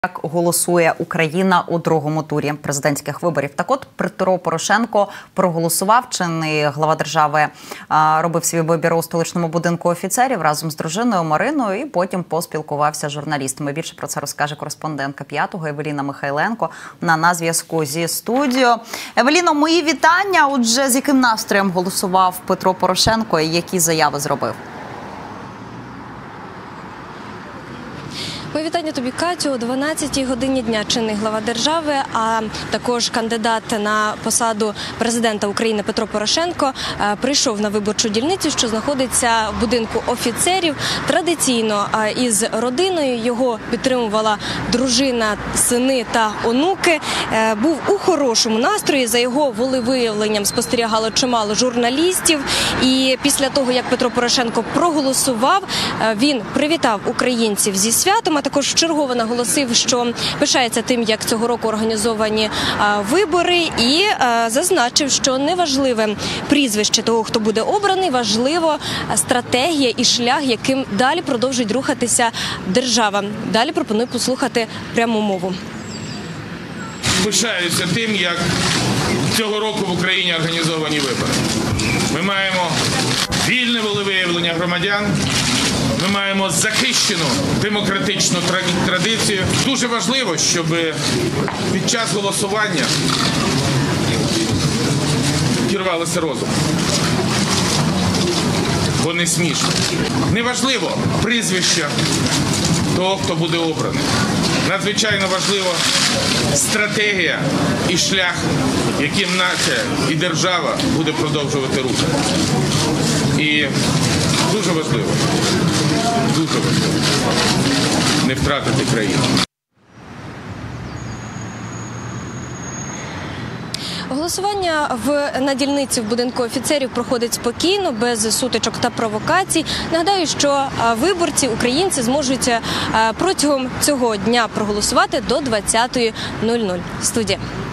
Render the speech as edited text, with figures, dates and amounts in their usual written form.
Як голосує Україна у другому турі президентських виборів. Так от, Петро Порошенко проголосував. Чинний глава держави робив свій вибір у столичному будинку офіцерів разом з дружиною Мариною і потім поспілкувався з журналістами. Більше про це розкаже кореспондентка «П'ятого» Евеліна Михайленко на зв'язку зі студією. Евеліно, мої вітання. Отже, з яким настроєм голосував Петро Порошенко і які заяви зробив? Мої вітання тобі, Катю. О 12-й годині дня чинний глава держави, а також кандидат на посаду президента України Петро Порошенко прийшов на виборчу дільницю, що знаходиться в будинку офіцерів. Традиційно із родиною його підтримувала дружина, сини та онуки. Був у хорошому настрої. За його волевиявленням спостерігало чимало журналістів. І після того, як Петро Порошенко проголосував, він привітав українців зі святом, а також вчергово наголосив, що пишається тим, як цього року організовані вибори, і зазначив, що неважливе прізвище того, хто буде обраний, важлива стратегія і шлях, яким далі продовжить рухатися держава. Далі пропоную послухати пряму мову. Пишаюся тим, як цього року в Україні організовані вибори. Ми маємо вільне волевиявлення громадян. Ми маємо захищену демократичну традицію. Дуже важливо, щоб під час голосування керувалися розумом. Бо не смішно. Неважливо прізвище того, хто буде обраний. Надзвичайно важливо стратегія і шлях, яким нація і держава буде продовжувати рух. І дуже важливо не втратити країну. Голосування на дільниці в будинку офіцерів проходить спокійно, без сутичок та провокацій. Нагадаю, що виборці, українці, зможуть протягом цього дня проголосувати до 20:00. Студія.